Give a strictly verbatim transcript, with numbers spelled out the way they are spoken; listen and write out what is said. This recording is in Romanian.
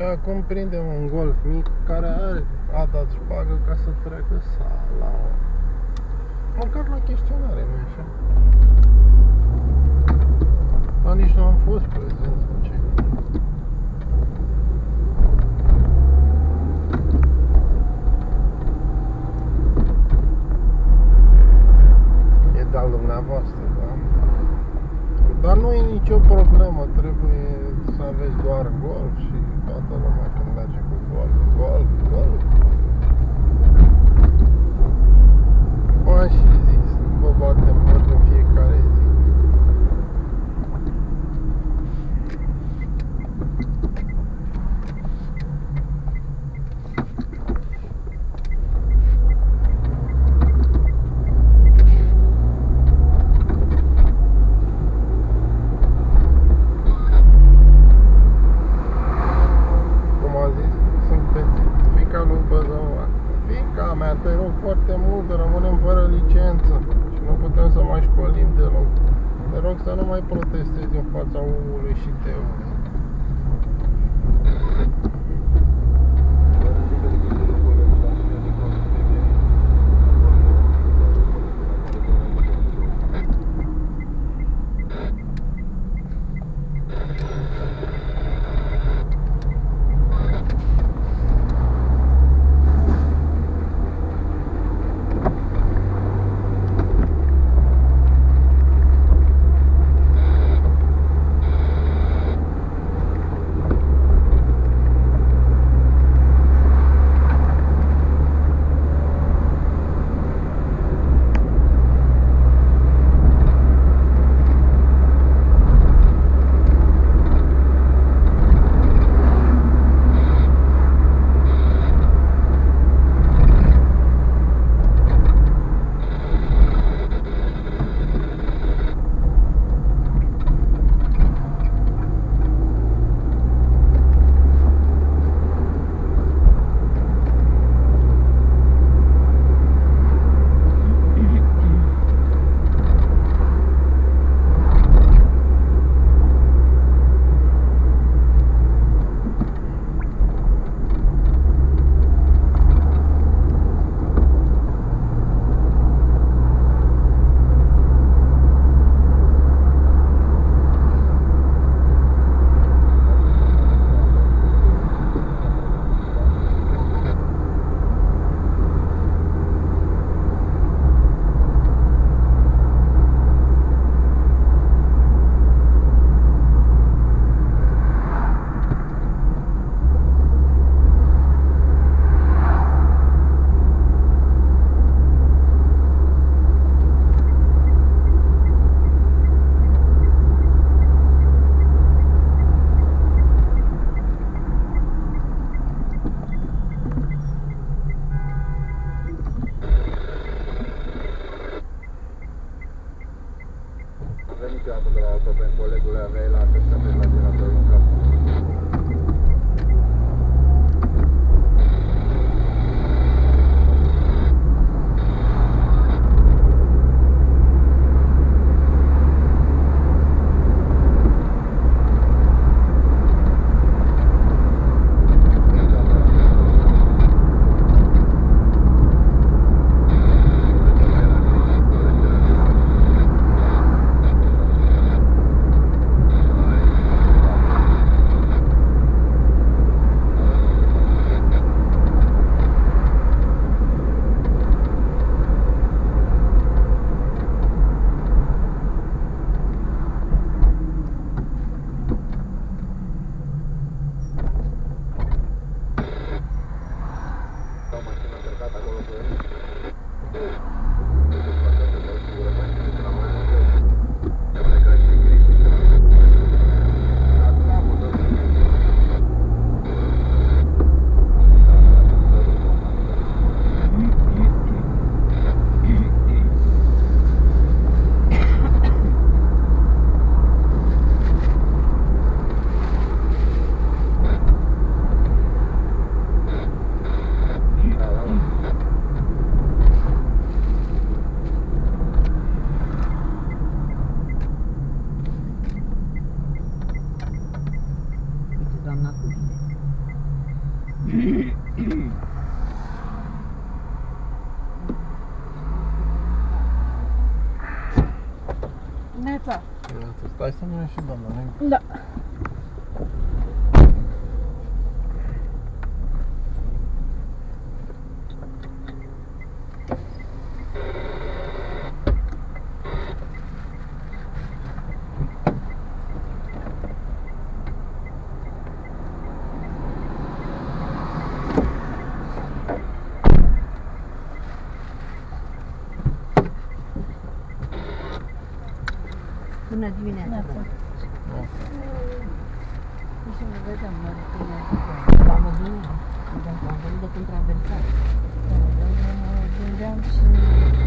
acum prindem un Golf mic care are adați șpagă ca să treacă sala. Măcar la chestionare, nu așa? Dar nici nu am fost prezent sau ce. E de-al dumneavoastră, da? Dar nu e nicio problemă, trebuie să aveți doar Golf și toată lumea când merge cu Golf, Golf, Golf. Bă, și zis, vă batem pot în fiecare zi. Te rog foarte mult, rămânem fără licență și nu putem să mai școlim deloc. Te rog să nu mai protestezi în fața U-ului și T-ului. Niciodată de la Autopen, colegule, aveai la că stăteai la generatorul în cap. Neața. Stai să nu ieși și doamna, nu? Da. Bună dimineața! Nu să ne vedem, mă, am văzut, am văzut de când traversat. Gândeam și